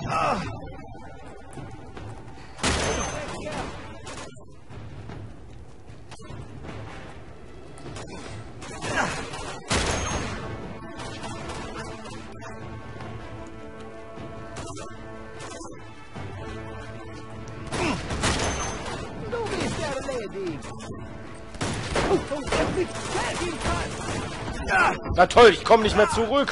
Na toll, ich komme nicht mehr zurück.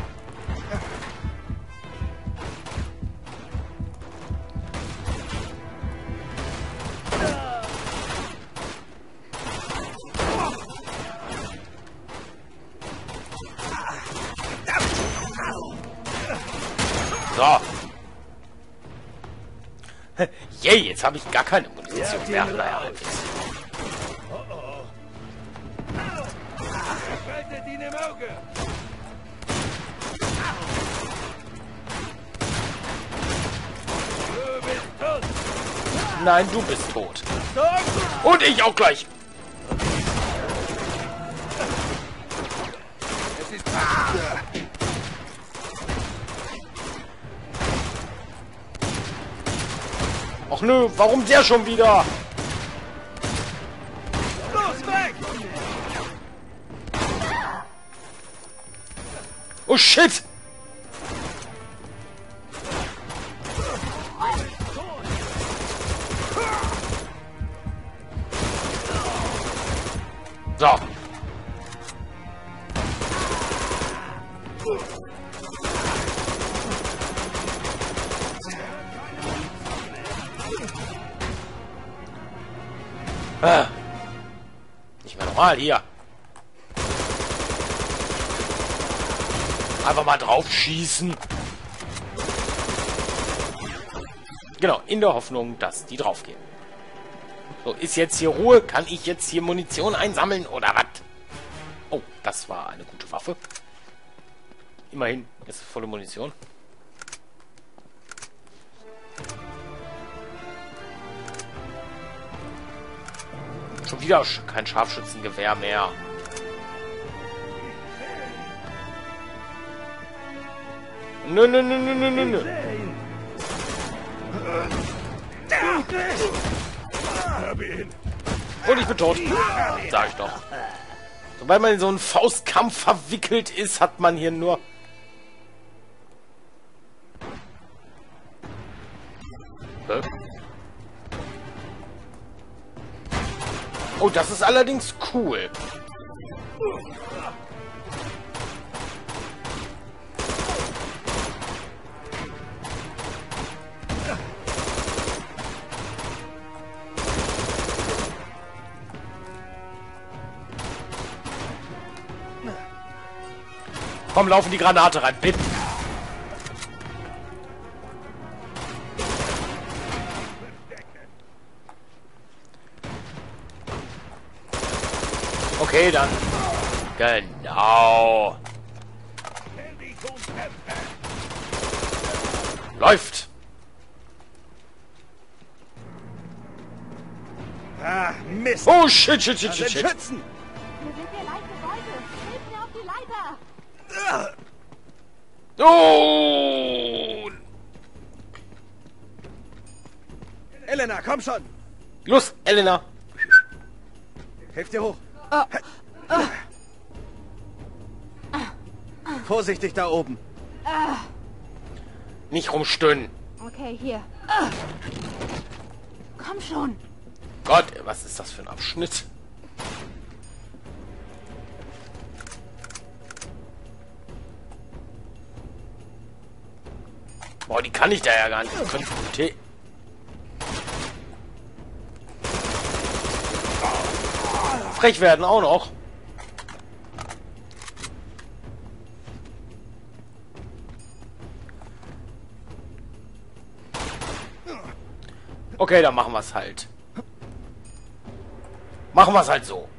So. Yay, jetzt habe ich gar keine Munition mehr. Naja, halbwegs. Nein, du bist tot. Und ich auch gleich. Ach nö, warum der schon wieder? Los, weg! Oh shit! So. Nicht mehr normal hier. Einfach mal drauf schießen. Genau, in der Hoffnung, dass die draufgehen. So, ist jetzt hier Ruhe? Kann ich jetzt hier Munition einsammeln oder was? Oh, das war eine gute Waffe. Immerhin ist volle Munition. Schon wieder kein Scharfschützengewehr mehr. Nö, nö, nö, nö, nö, nö. Und ich bin tot. Sag ich doch. Sobald man in so einen Faustkampf verwickelt ist, hat man hier nur... Oh, das ist allerdings cool. Komm, laufen die Granate rein, bitte. Okay, dann. Genau. Läuft. Ah, Mist! Oh, shit, shit, shit, shit, shit. Schützen! Wir sind hier leicht Gebäude. Hilf mir auf die Leiter. Oh! Elena, komm schon! Los, Elena. Hilf dir hoch! Vorsichtig da oben! Nicht rumstöhnen. Okay, hier. Komm schon. Gott, was ist das für ein Abschnitt? Boah, die kann ich da ja gar nicht. Frech werden auch noch. Okay, dann machen wir es halt. Machen wir es halt so.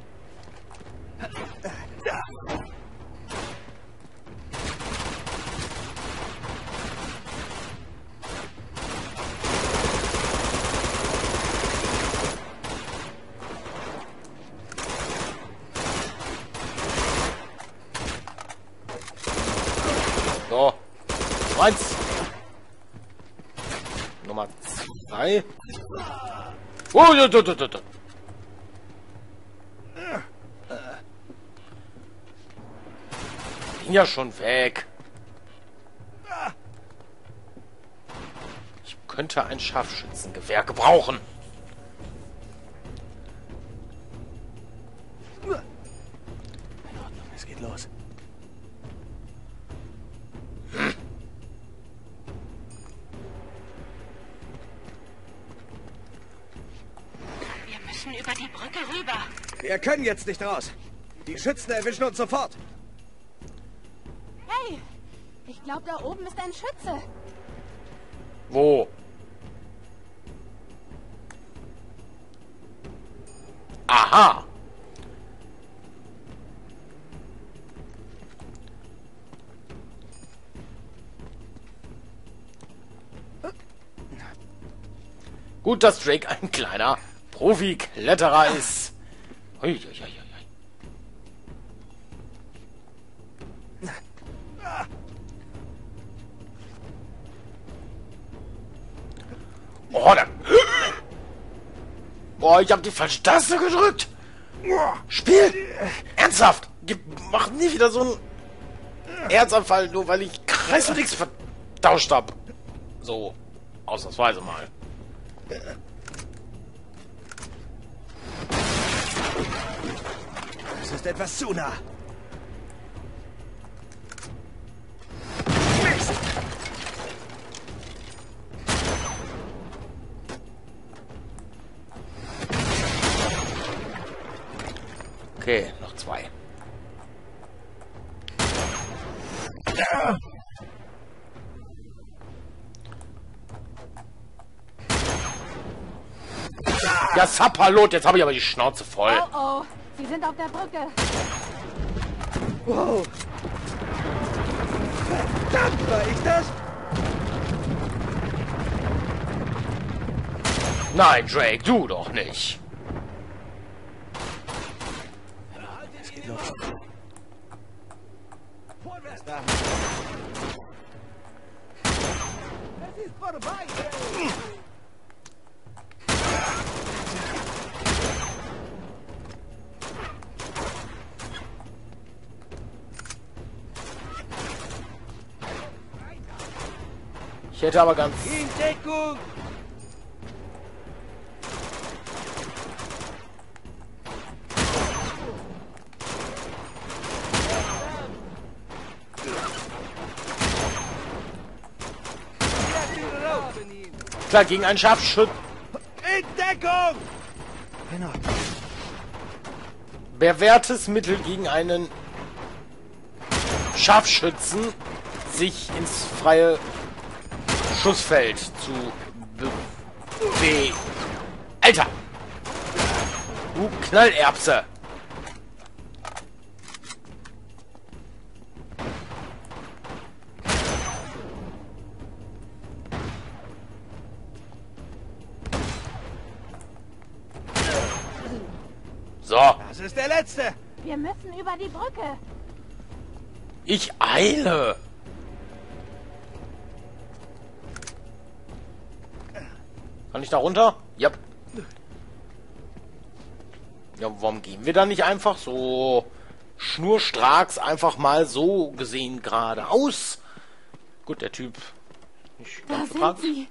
So. Eins. Nummer 2. Oh, ja, da. Bin ja schon weg. Ich könnte ein Scharfschützengewehr gebrauchen. In Ordnung, es geht los. Wir müssen über die Brücke rüber. Wir können jetzt nicht raus. Die Schützen erwischen uns sofort. Hey, ich glaube, da oben ist ein Schütze. Wo? Aha. Gut, dass Drake ein kleiner Profi-Kletterer ist. Ui. Oh, da. Boah, ich habe die falsche Taste gedrückt. Spiel! Ernsthaft! Mach nie wieder so einen Herzanfall, nur weil ich Kreis und X vertauscht habe. So, ausnahmsweise mal. Das ist etwas zu nah. Okay, noch 2. Ja, Sapperlot, jetzt habe ich aber die Schnauze voll. Oh, sie sind auf der Brücke. Wow. Verdammt, war ich das? Nein, Drake, du doch nicht. Es geht los. Vorwärts da. Es ist vorbei. Ich hätte aber ganz... In Deckung! Klar, gegen einen Scharfschützen. In Deckung! Genau. Bewährtes Mittel gegen einen Scharfschützen, sich ins freie Schussfeld zu bewegen. Alter! Du Knallerbse! So, Das ist der letzte. Wir müssen über die Brücke. ich eile. Kann ich da runter? Ja. Ja, warum gehen wir da nicht einfach so schnurstracks einfach mal so gesehen geradeaus? Gut, der Typ nicht Da ganz sind bekannt. sie.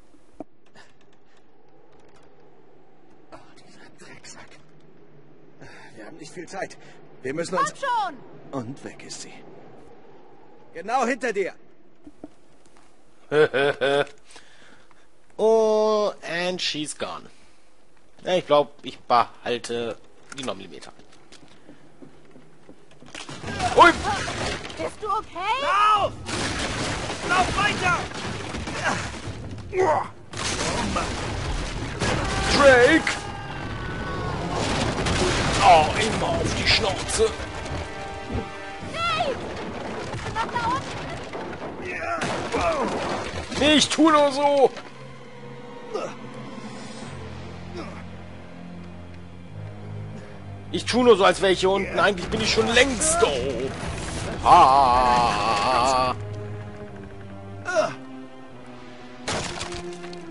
Oh, dieser Drecksack. Wir haben nicht viel Zeit. Wir müssen uns... Komm schon! Und weg ist sie. Genau hinter dir. Oh, and she's gone. Ja, ich glaube, ich behalte die 9 mm. Ui! Bist du okay? Lauf! Lauf weiter! Drake! Oh, immer auf die Schnauze. Hey! Noch da unten! Nee, ich tu nur so. Ich tu nur so, als wäre ich hier unten. Eigentlich bin ich schon längst oben. Ah.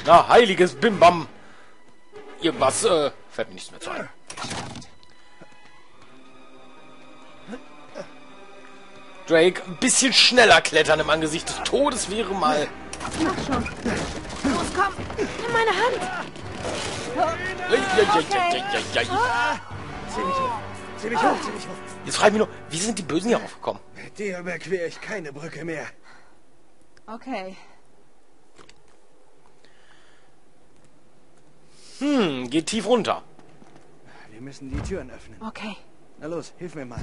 Na, heiliges Bimbam. Irgendwas, fällt mir nichts mehr zu ein. Drake, ein bisschen schneller klettern im Angesicht des Todes wäre mal... Mach schon. Los, komm. Nimm meine Hand. Zieh mich hoch. Zieh mich hoch, zieh mich hoch. Jetzt frage ich mich nur, wie sind die Bösen hier aufgekommen? Mit dir überquere ich keine Brücke mehr. Okay. Geht tief runter. Wir müssen die Türen öffnen. Okay. Na los, hilf mir mal.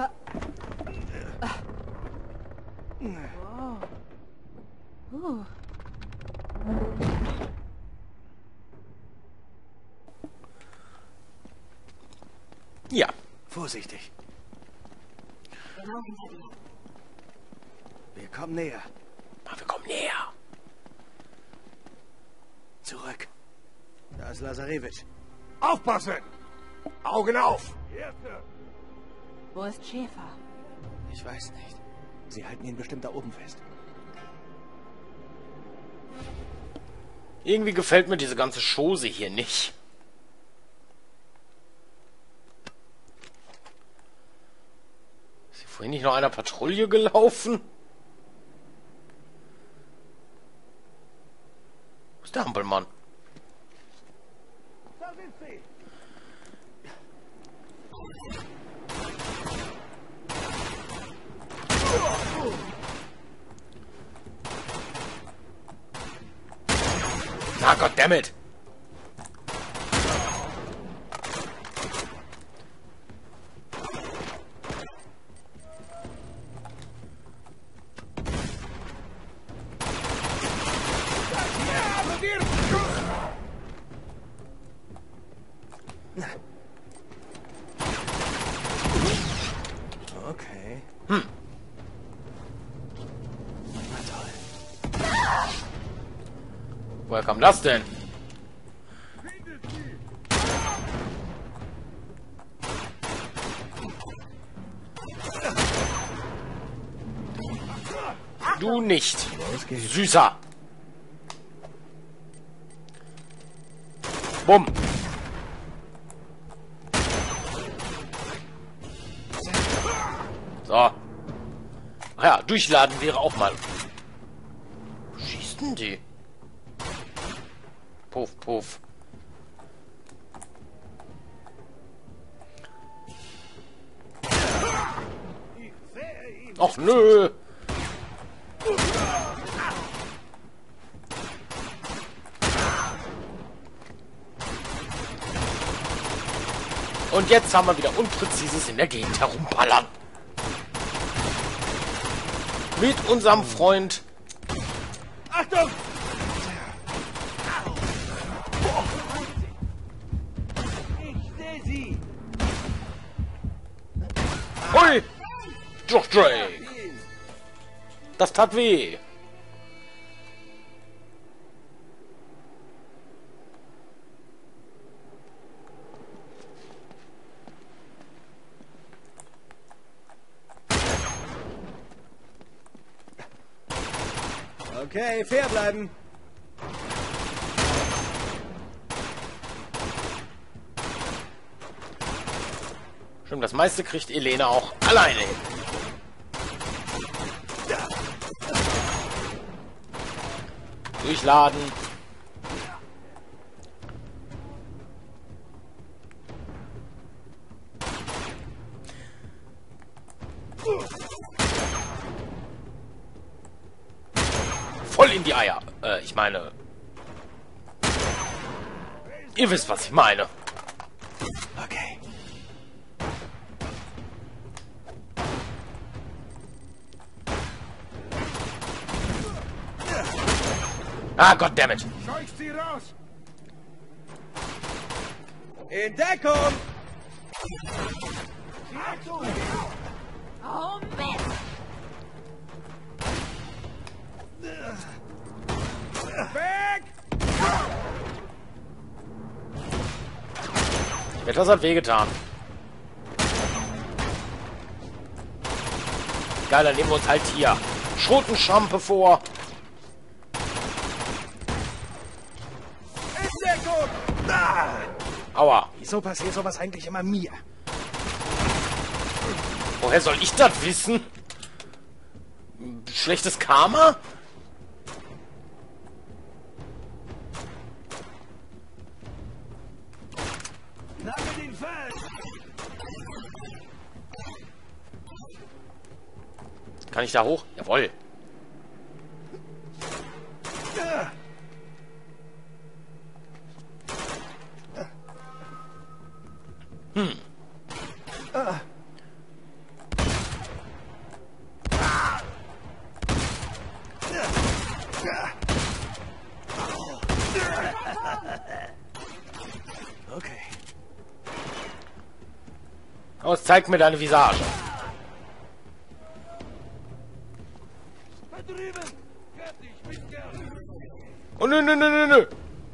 Wow. Ja. Vorsichtig. Genau hinter dir. Wir kommen näher. Aber wir kommen näher. Zurück. Da ist Lazarevich. Aufpassen! Augen auf! Wo ist Schäfer? Ich weiß nicht. Sie halten ihn bestimmt da oben fest. Irgendwie gefällt mir diese ganze Chose hier nicht. Ist hier vorhin nicht noch einer Patrouille gelaufen? Wo ist der Hampelmann? Da sind sie! Ah, goddammit! Okay. Na toll. Woher kam das denn? Du nicht. Los geht's. Süßer. Bumm. So. Ach ja, durchladen wäre auch mal. Wo schießt denn die? Puff, puff. Ach nö. Und jetzt haben wir wieder Unpräzises in der Gegend herumballern. Mit unserem Freund. Achtung! Ich sehe sie! Hui! Doch, Drake! Das tat weh. Okay, fair bleiben. Stimmt, das meiste kriegt Elena auch alleine hin. Durchladen. Voll in die Eier. Ich meine... Ihr wisst, was ich meine. Okay. Ah, goddammit. Scheucht sie raus! In Deckung! Oh, Mist. Weg! Etwas hat wehgetan. Geil, dann nehmen wir uns halt hier Schrotenschampe vor. Aua. Wieso passiert sowas eigentlich immer mir? Woher soll ich das wissen? Schlechtes Karma? Nagel ihn fest! Kann ich da hoch? Jawohl. Okay. Aus, zeig mir deine Visage. Da drüben! Fertig, mitgern! Oh, nö, nö, nö, nö, nö.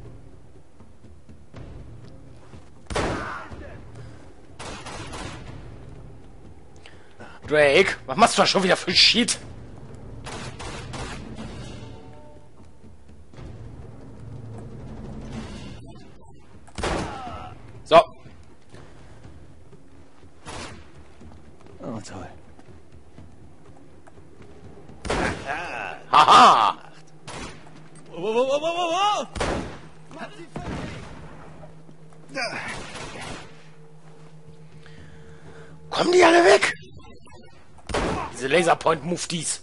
Drake, was machst du da schon wieder für Shit? So. Oh, toll. Haha. Kommen die alle weg? Diese Laserpoint-Muftis.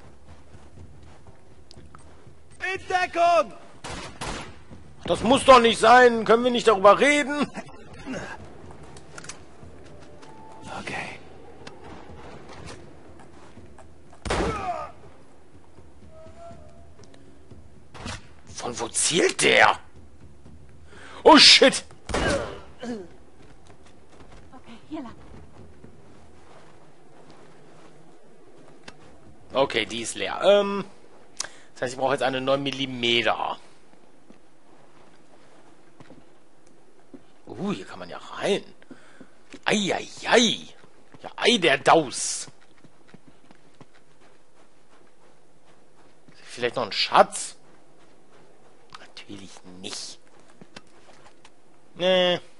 In Deckung! Das muss doch nicht sein. Können wir nicht darüber reden? Okay. Von wo zielt der? Oh shit! Okay, hier lang. Okay, die ist leer. Das heißt, ich brauche jetzt eine 9 mm. Hier kann man ja rein. Eieiei. Ja, ei der Daus. Vielleicht noch ein Schatz? Natürlich nicht. Nee.